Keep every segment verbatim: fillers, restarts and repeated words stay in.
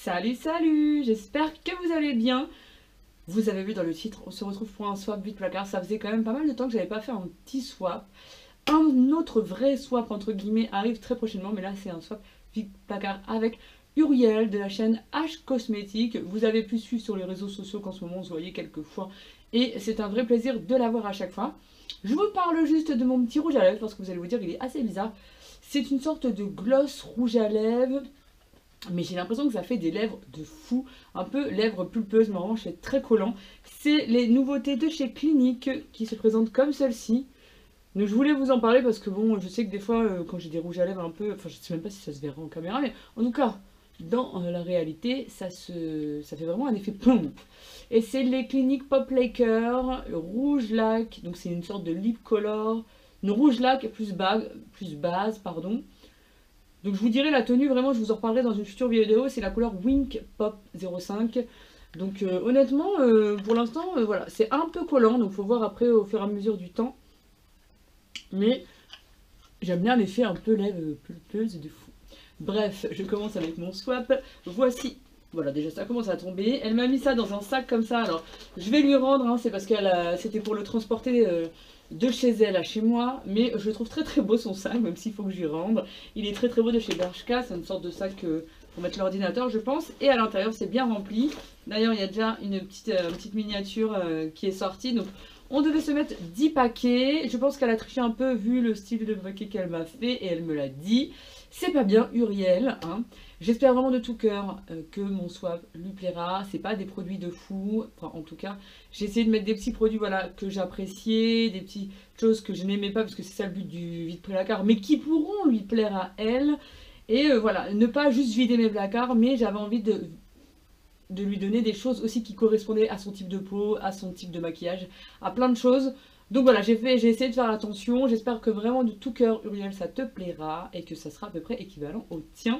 Salut, salut, j'espère que vous allez bien. Vous avez vu dans le titre, on se retrouve pour un swap vide placard. Ça faisait quand même pas mal de temps que j'avais pas fait un petit swap. Un autre vrai swap entre guillemets arrive très prochainement, mais là c'est un swap vide placard avec Uriel de la chaîne H Cosmétique. Vous avez pu suivre sur les réseaux sociaux qu'en ce moment vous voyez quelques fois et c'est un vrai plaisir de la voir à chaque fois. Je vous parle juste de mon petit rouge à lèvres parce que vous allez vous dire il est assez bizarre. C'est une sorte de gloss rouge à lèvres. Mais j'ai l'impression que ça fait des lèvres de fou, un peu lèvres pulpeuses, mais en revanche c'est très collant. C'est les nouveautés de chez Clinique qui se présentent comme celle-ci. Donc je voulais vous en parler parce que bon, je sais que des fois euh, quand j'ai des rouges à lèvres un peu, enfin je sais même pas si ça se verra en caméra, mais en tout cas, dans euh, la réalité, ça, se, ça fait vraiment un effet pompe. Et c'est les Clinique Pop Laker Rouge Lac, donc c'est une sorte de lip color, une rouge lac plus, base, plus base, pardon. Donc je vous dirai la tenue, vraiment je vous en reparlerai dans une future vidéo, c'est la couleur Wink Pop zéro cinq. Donc euh, honnêtement, euh, pour l'instant, euh, voilà, c'est un peu collant, donc il faut voir après au fur et à mesure du temps. Mais j'aime bien l'effet un peu lèvres pulpeuse de fou. Bref, je commence avec mon swap. Voici, voilà déjà ça commence à tomber. Elle m'a mis ça dans un sac comme ça, alors je vais lui rendre, hein, c'est parce qu'elle a, c'était pour le transporter... Euh, de chez elle à chez moi, mais je trouve très très beau son sac, même s'il faut que je lui rende. Il est très très beau de chez Bershka, c'est une sorte de sac euh, pour mettre l'ordinateur je pense, et à l'intérieur c'est bien rempli. D'ailleurs il y a déjà une petite, euh, petite miniature euh, qui est sortie, donc on devait se mettre dix paquets. Je pense qu'elle a triché un peu vu le style de paquet qu'elle m'a fait, et elle me l'a dit. C'est pas bien Uriel, hein. J'espère vraiment de tout cœur euh, que mon swap lui plaira. C'est pas des produits de fou, enfin en tout cas, j'ai essayé de mettre des petits produits voilà, que j'appréciais, des petites choses que je n'aimais pas parce que c'est ça le but du vide placard, mais qui pourront lui plaire à elle. Et euh, voilà, ne pas juste vider mes placards, mais j'avais envie de, de lui donner des choses aussi qui correspondaient à son type de peau, à son type de maquillage, à plein de choses. Donc voilà, j'ai fait, j'ai essayé de faire attention. J'espère que vraiment de tout cœur, Uriel, ça te plaira et que ça sera à peu près équivalent au tien.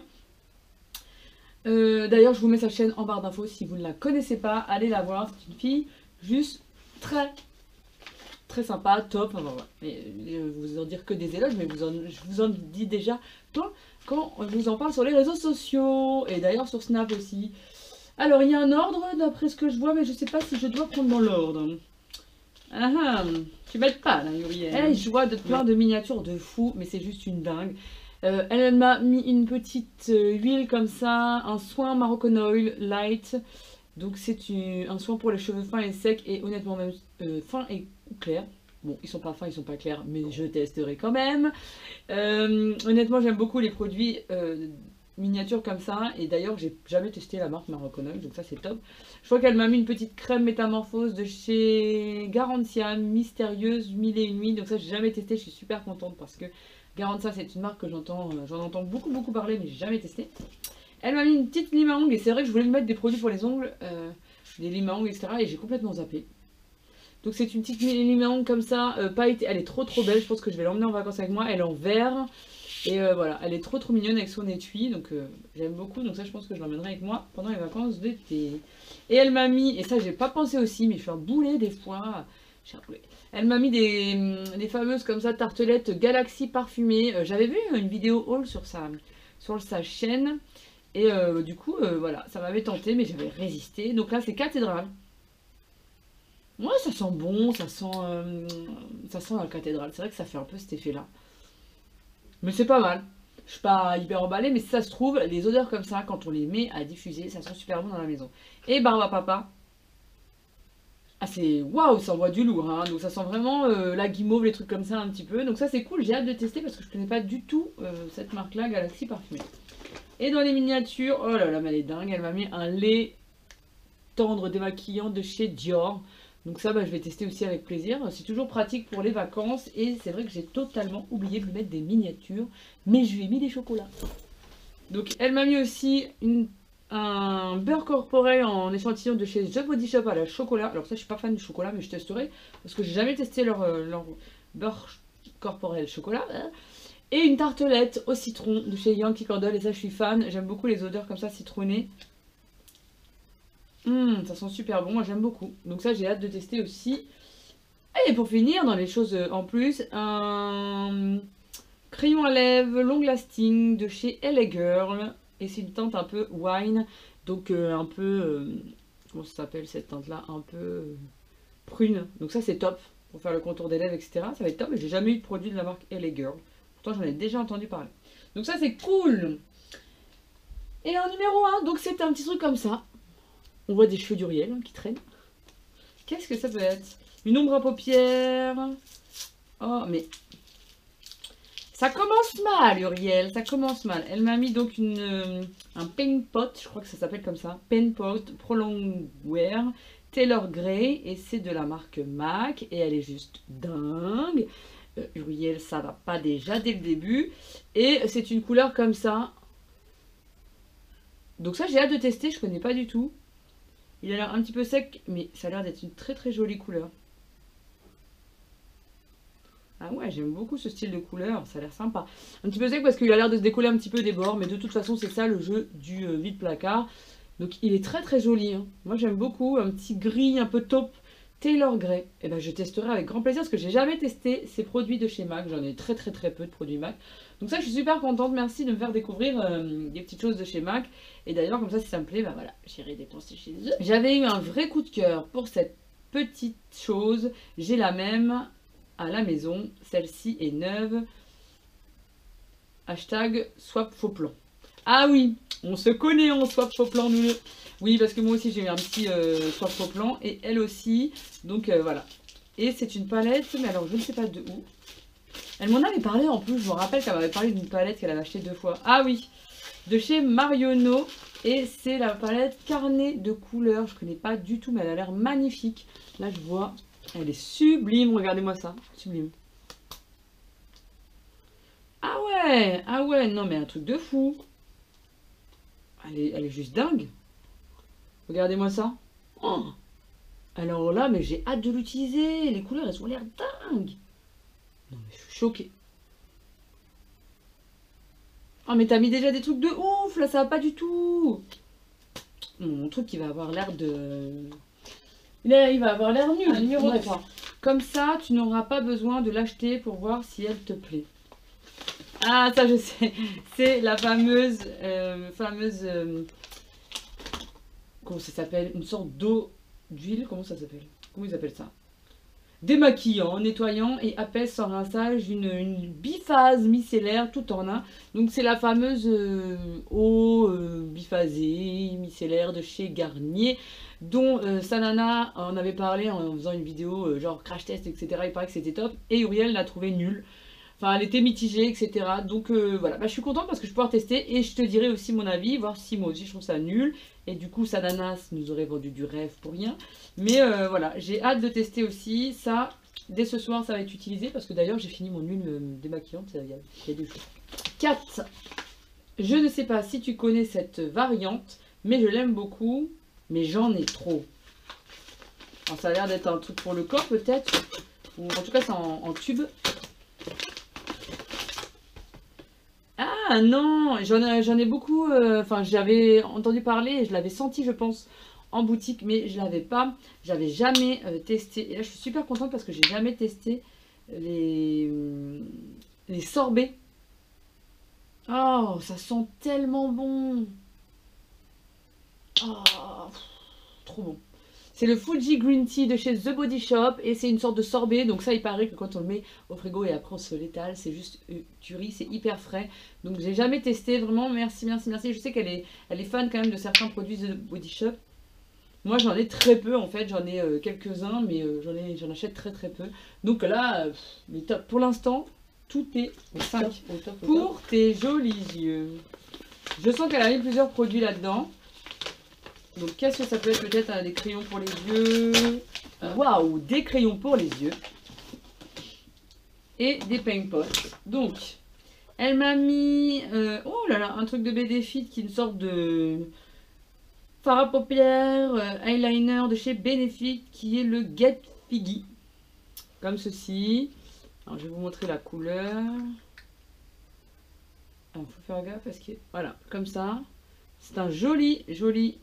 Euh, D'ailleurs, je vous mets sa chaîne en barre d'infos si vous ne la connaissez pas. Allez la voir, c'est une fille juste très très sympa, top. Enfin, voilà. Et, je vais vous en dire que des éloges, mais vous en, je vous en dis déjà plein quand je vous en parle sur les réseaux sociaux et d'ailleurs sur Snap aussi. Alors, il y a un ordre d'après ce que je vois, mais je sais pas si je dois prendre dans l'ordre. Ah ah, tu m'aides pas là, Uriel. Elle, je vois de plein de miniatures de fou, mais c'est juste une dingue. Euh, elle m'a mis une petite euh, huile comme ça, un soin Moroccan Oil Light. Donc c'est un soin pour les cheveux fins et secs et honnêtement même euh, fins et clairs. Bon, ils sont pas fins, ils sont pas clairs, mais je testerai quand même. Euh, honnêtement, j'aime beaucoup les produits euh, miniatures comme ça. Et d'ailleurs, j'ai jamais testé la marque Moroccan Oil, donc ça c'est top. Je crois qu'elle m'a mis une petite crème métamorphose de chez Garantia, mystérieuse, mille et une nuits. Donc ça, j'ai jamais testé, je suis super contente parce que Garantia, c'est une marque que j'entends, j'en entends beaucoup beaucoup parler, mais j'ai jamais testé. Elle m'a mis une petite lime à ongles et c'est vrai que je voulais lui mettre des produits pour les ongles, euh, des limes à ongles, et cetera. Et j'ai complètement zappé. Donc c'est une petite lime à ongles comme ça, euh, pailletée. Elle est trop trop belle, je pense que je vais l'emmener en vacances avec moi. Elle est en vert. Et euh, voilà, elle est trop trop mignonne avec son étui, donc euh, j'aime beaucoup. Donc ça je pense que je l'emmènerai avec moi pendant les vacances d'été. Et elle m'a mis, et ça j'ai pas pensé aussi, mais je suis un boulet des fois. Je suis un boulet. Elle m'a mis des, des fameuses comme ça tartelettes Galaxy parfumées. Euh, J'avais vu une vidéo haul sur sa, sur sa chaîne. Et euh, du coup, euh, voilà, ça m'avait tenté, mais j'avais résisté. Donc là, c'est cathédrale. Ouais, ça sent bon, ça sent, euh, ça sent la cathédrale. C'est vrai que ça fait un peu cet effet-là. Mais c'est pas mal. Je suis pas hyper emballée, mais si ça se trouve, les odeurs comme ça, quand on les met à diffuser, ça sent super bon dans la maison. Et Barbe à Papa. Ah, c'est waouh, ça envoie du lourd, hein. Donc ça sent vraiment euh, la guimauve, les trucs comme ça un petit peu. Donc ça, c'est cool, j'ai hâte de tester parce que je connais pas du tout euh, cette marque-là, Galaxy Parfumée. Et dans les miniatures, oh là là, mais elle est dingue, elle m'a mis un lait tendre démaquillant de chez Dior. Donc ça, bah, je vais tester aussi avec plaisir. C'est toujours pratique pour les vacances. Et c'est vrai que j'ai totalement oublié de lui mettre des miniatures. Mais je lui ai mis des chocolats. Donc elle m'a mis aussi une, un beurre corporel en échantillon de chez The Body Shop à la chocolat. Alors ça, je suis pas fan du chocolat, mais je testerai. Parce que j'ai jamais testé leur, leur beurre corporel chocolat. Et une tartelette au citron de chez Yankee Candle. Et ça, je suis fan. J'aime beaucoup les odeurs comme ça, citronnées. Mmh, ça sent super bon. Moi, j'aime beaucoup. Donc ça, j'ai hâte de tester aussi. Et pour finir, dans les choses en plus, un crayon à lèvres long lasting de chez L A Girl. Et c'est une teinte un peu wine. Donc euh, un peu, euh, comment ça s'appelle cette teinte-là, un peu euh, prune. Donc ça c'est top pour faire le contour des lèvres, et cetera. Ça va être top. Et j'ai jamais eu de produit de la marque L A Girl. Pourtant j'en ai déjà entendu parler. Donc ça c'est cool. Et en numéro un, donc c'est un petit truc comme ça. On voit des cheveux d'Uriel hein, qui traînent. Qu'est-ce que ça peut être? Une ombre à paupières. Oh mais... Ça commence mal, Uriel, ça commence mal. Elle m'a mis donc une, euh, un Paint Pot, je crois que ça s'appelle comme ça. Paint Pot Prolong Wear Taylor Grey. Et c'est de la marque MAC. Et elle est juste dingue. Euh, Uriel, ça va pas déjà dès le début. Et c'est une couleur comme ça. Donc ça, j'ai hâte de tester, je connais pas du tout. Il a l'air un petit peu sec, mais ça a l'air d'être une très très jolie couleur. Ah ouais, j'aime beaucoup ce style de couleur, ça a l'air sympa. Un petit peu sec parce qu'il a l'air de se décoller un petit peu des bords, mais de toute façon c'est ça le jeu du euh, vide-placard. Donc il est très très joli, hein. Moi j'aime beaucoup, un petit gris un peu taupe, Taylor Grey. Et ben je testerai avec grand plaisir parce que j'ai jamais testé ces produits de chez MAC, j'en ai très très très peu de produits MAC. Donc ça je suis super contente, merci de me faire découvrir euh, des petites choses de chez MAC. Et d'ailleurs comme ça si ça me plaît, ben voilà, j'irai dépenser chez eux. J'avais eu un vrai coup de cœur pour cette petite chose, j'ai la même... à la maison, celle-ci est neuve. Hashtag swap faux plan. Ah oui, on se connaît en swap faux plan nous. Oui, parce que moi aussi j'ai eu un petit euh, swap faux plan et elle aussi. Donc euh, voilà. Et c'est une palette, mais alors je ne sais pas de où. Elle m'en avait parlé en plus, je me rappelle qu'elle m'avait parlé d'une palette qu'elle avait achetée deux fois. Ah oui, de chez Marionneau. Et c'est la palette carnet de couleurs. Je connais pas du tout, mais elle a l'air magnifique. Là je vois... Elle est sublime, regardez-moi ça, sublime. Ah ouais, ah ouais, non mais un truc de fou. Elle est, elle est juste dingue. Regardez-moi ça. Oh. Alors là, mais j'ai hâte de l'utiliser. Les couleurs, elles ont l'air dingues. Non mais je suis choquée. Oh mais t'as mis déjà des trucs de ouf, là ça va pas du tout. Mon truc qui va avoir l'air de... Là, il va avoir l'air nul. Ah, numéro trois. Comme ça, tu n'auras pas besoin de l'acheter pour voir si elle te plaît. Ah, ça je sais. C'est la fameuse... Euh, fameuse... Euh, comment ça s'appelle? Une sorte d'eau d'huile. Comment ça s'appelle? Comment ils appellent ça? Démaquillant, nettoyant et apaise sans rinçage, une, une biphase micellaire tout en un. Donc c'est la fameuse euh, eau euh, biphasée micellaire de chez Garnier, dont euh, Sanana en avait parlé en faisant une vidéo euh, genre crash test, et cetera. Il paraît que c'était top et Uriel l'a trouvé nulle. Enfin, elle était mitigée, et cetera. Donc euh, voilà, bah, je suis contente parce que je vais pouvoir tester et je te dirai aussi mon avis, voir si moi aussi je trouve ça nul. Et du coup, Sananas nous aurait vendu du rêve pour rien. Mais euh, voilà, j'ai hâte de tester aussi. Ça, dès ce soir, ça va être utilisé parce que d'ailleurs, j'ai fini mon huile euh, démaquillante il y a, il y a deux jours. quatre. Je ne sais pas si tu connais cette variante, mais je l'aime beaucoup. Mais j'en ai trop. Alors, ça a l'air d'être un truc pour le corps peut-être. Ou en tout cas, c'est en, en tube. Ah non, j'en ai, j'en ai beaucoup, euh, enfin j'avais entendu parler, je l'avais senti je pense en boutique, mais je l'avais pas, j'avais jamais euh, testé. Et là je suis super contente parce que j'ai jamais testé les, les sorbets. Oh, ça sent tellement bon. Oh, trop bon. C'est le Fuji Green Tea de chez The Body Shop et c'est une sorte de sorbet. Donc ça, il paraît que quand on le met au frigo et après on se l'étale, c'est juste euh, tuerie, c'est hyper frais. Donc j'ai jamais testé, vraiment, merci, merci, merci. Je sais qu'elle est, elle est fan quand même de certains produits de The Body Shop. Moi j'en ai très peu en fait, j'en ai euh, quelques-uns, mais euh, j'en ai, j'en achète très très peu. Donc là, euh, mais top. Pour l'instant, tout est au cinq. Au top, au pour top. Tes jolis yeux. Je sens qu'elle a mis plusieurs produits là-dedans. Donc qu'est-ce que ça peut être? Peut-être hein, des crayons pour les yeux. Waouh, des crayons pour les yeux. Et des paint pots. Donc, elle m'a mis... Euh, oh là là, un truc de Benefit qui est une sorte de... fard à paupières, euh, eyeliner de chez Benefit qui est le Get Figgy. Comme ceci. Alors je vais vous montrer la couleur. Alors faut faire gaffe parce que... Voilà, comme ça. C'est un joli, joli...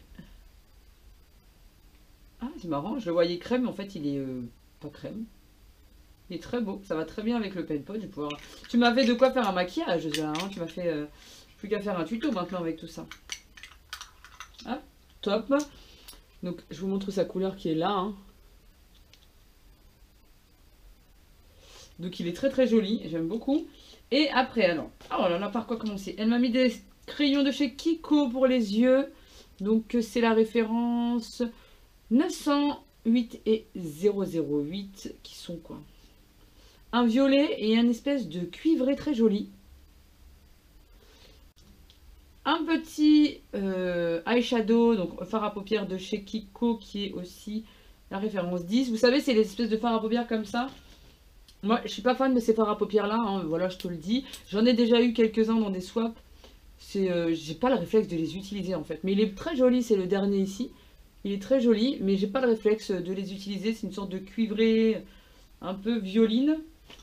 Ah, c'est marrant, je le voyais crème, mais en fait, il est euh, pas crème. Il est très beau, ça va très bien avec le paint pot. Je vais pouvoir... Tu m'as fait de quoi faire un maquillage, hein. Tu m'as fait... Euh... Plus qu'à faire un tuto maintenant avec tout ça. Hop, top. Donc je vous montre sa couleur qui est là. Hein. Donc il est très très joli, j'aime beaucoup. Et après, alors, oh là là, par quoi commencer? Elle m'a mis des crayons de chez Kiko pour les yeux. Donc c'est la référence neuf cent huit et zéro zéro huit qui sont quoi? Un violet et un espèce de cuivré très joli. Un petit euh, eyeshadow, donc fard à paupières de chez Kiko qui est aussi la référence dix. Vous savez, c'est les espèces de fard à paupières comme ça. Moi, je suis pas fan de ces fards à paupières là, hein, voilà, je te le dis. J'en ai déjà eu quelques-uns dans des swaps. C'est, euh, j'ai pas le réflexe de les utiliser en fait. Mais il est très joli, c'est le dernier ici. Il est très joli, mais j'ai pas le réflexe de les utiliser. C'est une sorte de cuivré un peu violine.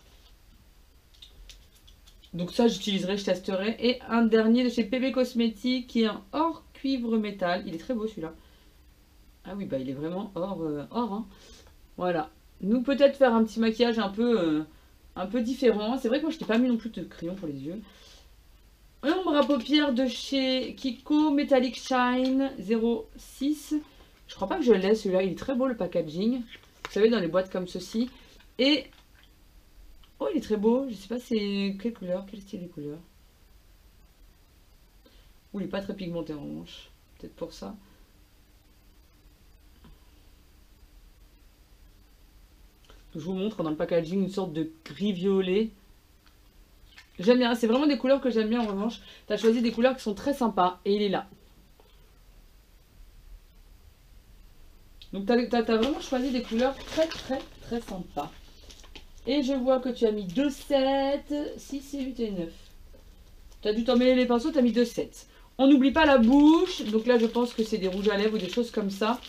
Donc ça, j'utiliserai, je testerai. Et un dernier de chez P B Cosmetics qui est un or cuivre métal. Il est très beau celui-là. Ah oui, bah il est vraiment or. Euh, or hein. Voilà. Nous peut-être faire un petit maquillage un peu, euh, un peu différent. C'est vrai que moi je t'ai pas mis non plus de crayon pour les yeux. Ombre à paupières de chez Kiko Metallic Shine zéro six. Je crois pas que je l'ai celui-là. Il est très beau le packaging. Vous savez dans les boîtes comme ceci. Et oh il est très beau. Je sais pas c'est quelle couleur, quel style de couleur. Ou il est pas très pigmenté en revanche. Peut-être pour ça. Je vous montre dans le packaging une sorte de gris violet. J'aime bien, c'est vraiment des couleurs que j'aime bien en revanche. Tu as choisi des couleurs qui sont très sympas et il est là. Donc tu as, as vraiment choisi des couleurs très très très sympas. Et je vois que tu as mis deux, sept, six, huit et neuf. Tu as dû t'emmêler les pinceaux, tu as mis deux, sept. On n'oublie pas la bouche. Donc là je pense que c'est des rouges à lèvres ou des choses comme ça.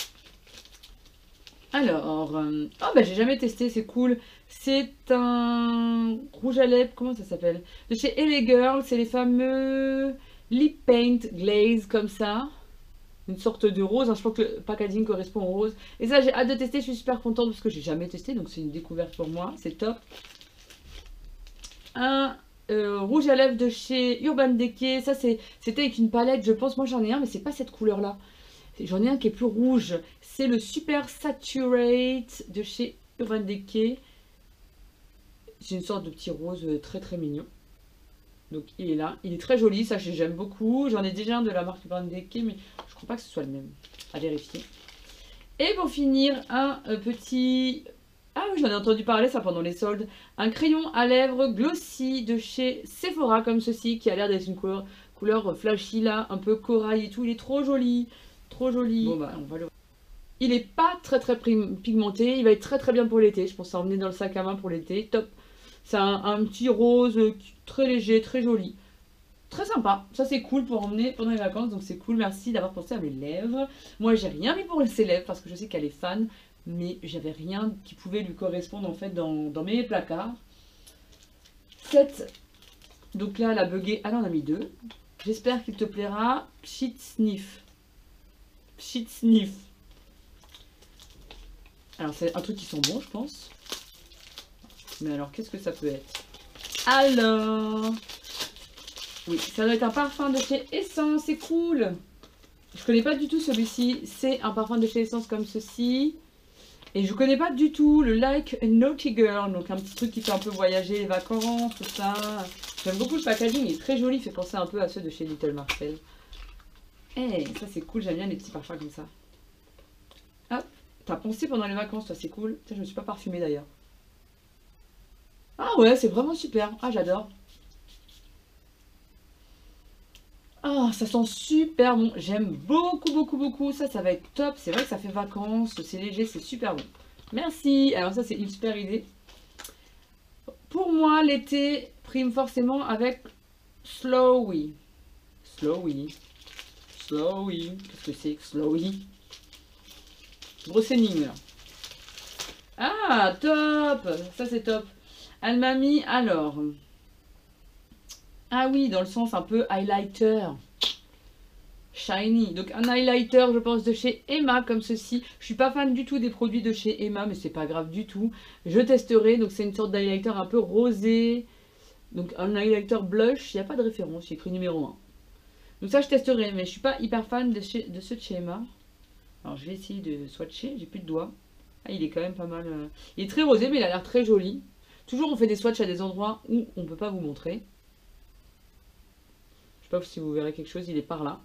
Alors, euh, oh bah j'ai jamais testé, c'est cool. C'est un rouge à lèvres, comment ça s'appelle? De chez L A Girl, c'est les fameux Lip Paint Glaze comme ça. Une sorte de rose, hein, je pense que le packaging correspond au rose. Et ça j'ai hâte de tester, je suis super contente parce que j'ai jamais testé, donc c'est une découverte pour moi, c'est top. Un euh, rouge à lèvres de chez Urban Decay, ça c'était avec une palette, je pense, moi j'en ai un, mais c'est pas cette couleur là. J'en ai un qui est plus rouge. C'est le Super Saturate de chez Urban Decay. C'est une sorte de petit rose très très mignon. Donc il est là. Il est très joli. Ça j'aime beaucoup. J'en ai déjà un de la marque Urban Decay. Mais je crois pas que ce soit le même. À vérifier. Et pour finir, un petit... Ah oui, j'en ai entendu parler ça pendant les soldes. Un crayon à lèvres glossy de chez Sephora comme ceci. Qui a l'air d'être une couleur, couleur flashy là. Un peu corail et tout. Il est trop joli. Trop joli. Bon bah on va le... Il est pas très très pigmenté. Il va être très très bien pour l'été. Je pense à emmener dans le sac à main pour l'été. Top. C'est un, un petit rose très léger, très joli. Très sympa. Ça c'est cool pour emmener pendant les vacances. Donc c'est cool. Merci d'avoir pensé à mes lèvres. Moi j'ai rien mis pour ses lèvres parce que je sais qu'elle est fan. Mais j'avais rien qui pouvait lui correspondre en fait dans, dans mes placards. sept. Donc là elle a bugué. Ah là on a mis deux. J'espère qu'il te plaira. Pchit Sniff. Pchit Sniff. Alors c'est un truc qui sent bon je pense. Mais alors qu'est-ce que ça peut être? Alors oui, ça doit être un parfum de chez Essence, c'est cool. Je connais pas du tout celui-ci. C'est un parfum de chez Essence comme ceci. Et je connais pas du tout le Like a Naughty Girl. Donc un petit truc qui fait un peu voyager les vacances, tout ça. J'aime beaucoup le packaging, il est très joli. Il fait penser un peu à ceux de chez Little Marcel. Eh, hey, ça c'est cool, j'aime bien les petits parfums comme ça. Hop. T'as pensé pendant les vacances, toi, c'est cool. Tiens, je me suis pas parfumée d'ailleurs. Ah ouais, c'est vraiment super. Ah, j'adore. Ah, ça sent super bon. J'aime beaucoup, beaucoup, beaucoup. Ça, ça va être top. C'est vrai que ça fait vacances. C'est léger, c'est super bon. Merci. Alors ça, c'est une super idée. Pour moi, l'été prime forcément avec Slowy. Slowy. Slowy. Qu'est-ce que c'est que Slowy? Grosse énigme là. Ah, top. Ça, c'est top. Elle m'a mis, alors... Ah oui, dans le sens un peu highlighter. Shiny. Donc un highlighter, je pense, de chez Emma, comme ceci. Je suis pas fan du tout des produits de chez Emma, mais c'est pas grave du tout. Je testerai. Donc c'est une sorte d'highlighter un peu rosé. Donc un highlighter blush. Il n'y a pas de référence, il est écrit numéro un. Donc ça je testerai, mais je suis pas hyper fan de, chez, de ce Chema. Alors je vais essayer de swatcher, j'ai plus de doigts. Ah, il est quand même pas mal. Euh... Il est très rosé, mais il a l'air très joli. Toujours on fait des swatchs à des endroits où on peut pas vous montrer. Je sais pas si vous verrez quelque chose, il est par là.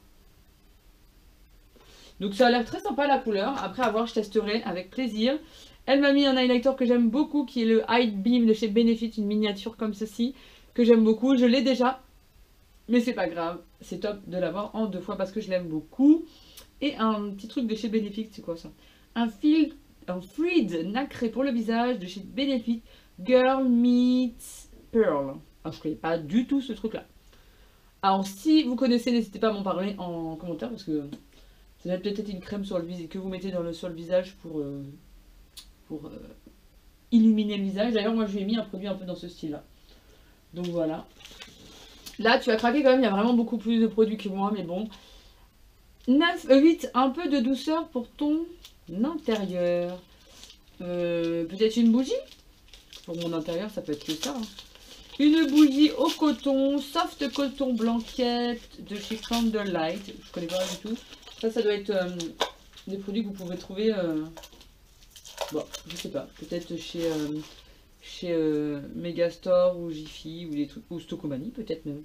Donc ça a l'air très sympa la couleur. Après avoir, je testerai avec plaisir. Elle m'a mis un highlighter que j'aime beaucoup, qui est le Hide Beam de chez Benefit, une miniature comme ceci, que j'aime beaucoup. Je l'ai déjà, mais c'est pas grave. C'est top de l'avoir en deux fois parce que je l'aime beaucoup. Et un petit truc de chez Benefit, c'est quoi ça? Un fil, un Freed nacré pour le visage de chez Benefit, Girl Meets Pearl. Alors je connais pas du tout ce truc-là. Alors si vous connaissez, n'hésitez pas à m'en parler en commentaire parce que ça va peut-être être une crème sur le visage que vous mettez dans le, sur le visage pour, euh, pour euh, illuminer le visage. D'ailleurs, moi, je lui ai mis un produit un peu dans ce style-là. Donc voilà. Là, tu as craqué quand même. Il y a vraiment beaucoup plus de produits que moi, mais bon. neuf, huit, un peu de douceur pour ton intérieur. Euh, peut-être une bougie. Pour mon intérieur, ça peut être que ça. Hein. Une bougie au coton, soft coton blanquette de chez Candlelight. Je connais pas du tout. Ça, ça doit être euh, des produits que vous pouvez trouver, euh, bon, je sais pas, peut-être chez, euh, chez euh, Megastore ou Jiffy ou des trucs, ou Stockomanie peut-être même.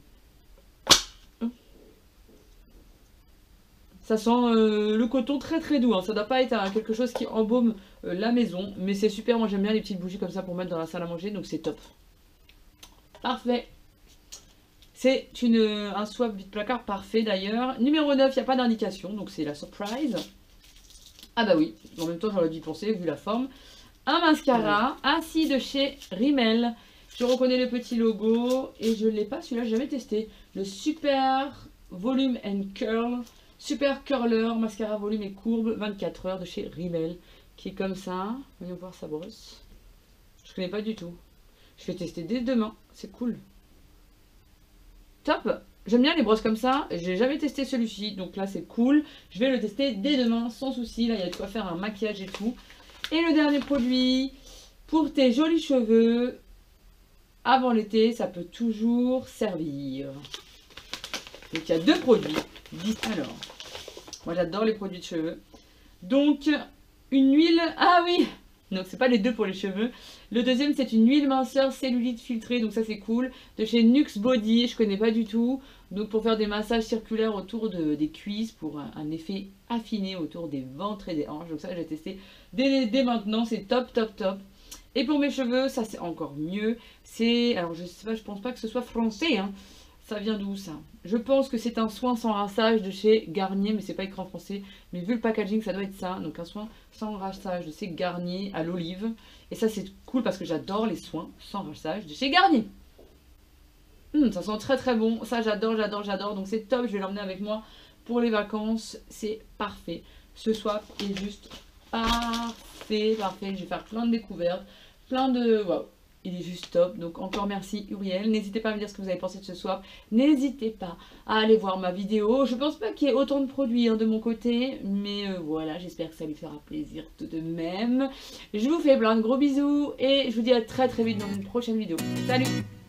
Ça sent euh, le coton très très doux, hein. Ça doit pas être hein, quelque chose qui embaume euh, la maison, mais c'est super, moi j'aime bien les petites bougies comme ça pour mettre dans la salle à manger, donc c'est top. Parfait. C'est un swap vide placard parfait d'ailleurs. Numéro neuf, il n'y a pas d'indication, donc c'est la surprise. Ah bah oui, en même temps j'aurais dû y penser vu la forme. Un mascara, ainsi de chez Rimmel. Je reconnais le petit logo et je ne l'ai pas, celui-là, je jamais testé. Le Super Volume and Curl, Super Curler, mascara volume et courbe, vingt-quatre heures de chez Rimmel. Qui est comme ça. Voyons voir sa brosse. Je connais pas du tout. Je vais tester dès demain, c'est cool. Top, j'aime bien les brosses comme ça, j'ai jamais testé celui-ci, donc là c'est cool. Je vais le tester dès demain, sans souci, là il y a de quoi faire un maquillage et tout. Et le dernier produit, pour tes jolis cheveux, avant l'été, ça peut toujours servir. Donc il y a deux produits. Alors, moi j'adore les produits de cheveux. Donc, une huile, ah oui, donc c'est pas les deux pour les cheveux. Le deuxième c'est une huile minceur cellulite filtrée, donc ça c'est cool. De chez Nux Body, je connais pas du tout. Donc pour faire des massages circulaires autour de, des cuisses, pour un, un effet affiné autour des ventres et des hanches. Donc ça j'ai testé dès, dès maintenant, c'est top top top. Et pour mes cheveux, ça c'est encore mieux. C'est, alors je sais pas, je pense pas que ce soit français, hein. Ça vient d'où ça? Je pense que c'est un soin sans rinçage de chez Garnier, mais c'est pas écrit en français. Mais vu le packaging, ça doit être ça. Donc un soin sans rinçage de chez Garnier à l'olive. Et ça c'est cool parce que j'adore les soins sans rinçage de chez Garnier. Hum, ça sent très très bon. Ça j'adore, j'adore, j'adore. Donc c'est top, je vais l'emmener avec moi pour les vacances. C'est parfait. Ce swap est juste parfait, parfait. Je vais faire plein de découvertes, plein de... Waouh. Il est juste top, donc encore merci Uriel. N'hésitez pas à me dire ce que vous avez pensé de ce swap. N'hésitez pas à aller voir ma vidéo. Je pense pas qu'il y ait autant de produits hein, de mon côté, mais euh, voilà, j'espère que ça lui fera plaisir tout de même. Je vous fais plein de gros bisous et je vous dis à très très vite dans une prochaine vidéo. Salut!